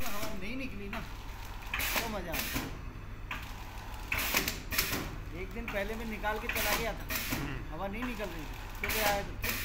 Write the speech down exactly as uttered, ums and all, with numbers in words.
में हवा नहीं निकली ना तो मज़ा आता। एक दिन पहले मैं निकाल के चला गया था, हवा नहीं निकल रही थी, सुबह आया तो